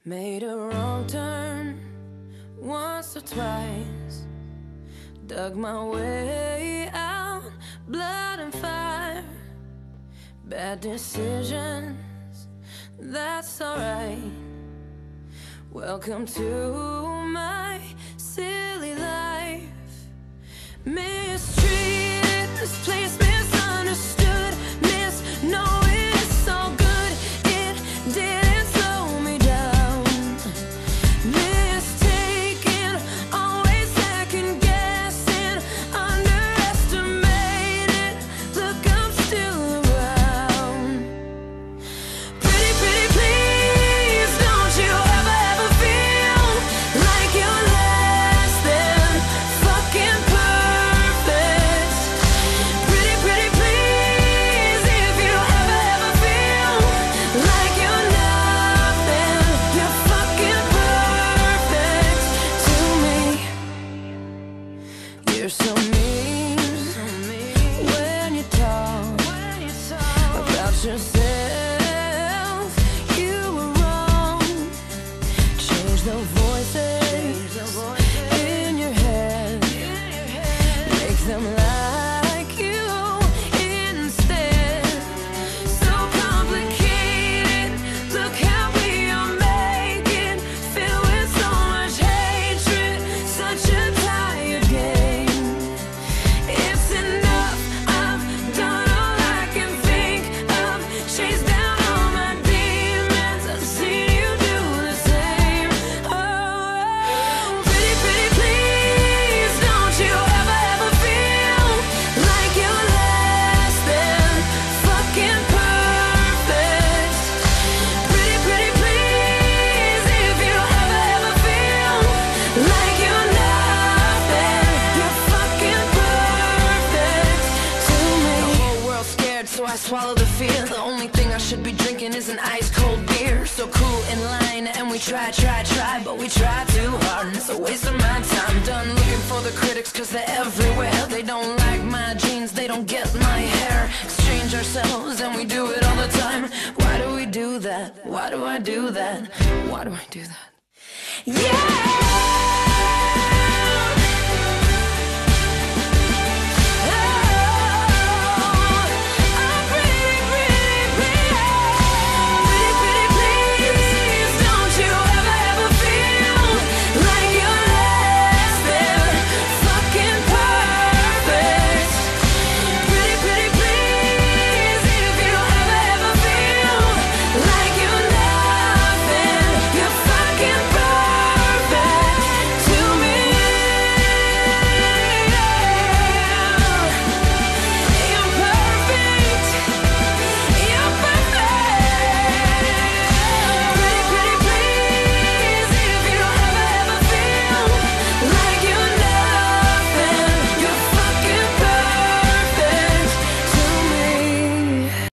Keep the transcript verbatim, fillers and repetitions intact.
Made a wrong turn once or twice, dug my way out, blood and fire. Bad decisions, that's alright. Welcome to my silly life. Mistreated, misplaced, misunderstood, misknowing it's all good. It didn't slow me down. Mistaken, always second guessing, underestimated. Look, I'm still around. Pretty, pretty, please, don't you ever, ever feel like you're less than fucking perfect. Pretty, pretty, please, if you ever, ever feel like you're nothing, you're fucking perfect to me. You're so mean when you talk about yourself. You were wrong. Change the voices in your head. Make them like you instead. So complicated. Look how we are making. Filled with so much hatred. Such a tired game. It's enough. I've done all I can think of. Chased down all my demons. I've seen you do the same. Oh, pretty, pretty, please, don't you ever, ever feel like you're less than fucking perfect. Pretty, pretty, please, if you ever, ever feel like you're nothing, you're fucking perfect to me. The whole world's scared, so I swallow the fear. The only thing I should be drinking is an ice cold beer. So cool in line, and we try, try, try, but we try too hard, and it's a waste of my time. Done looking for the critics, cause they're everywhere. They don't like my jeans, they don't get my hair. Exchange ourselves, and we do it all the time. Why do we do that? Why do I do that? Why do I do that? Yeah!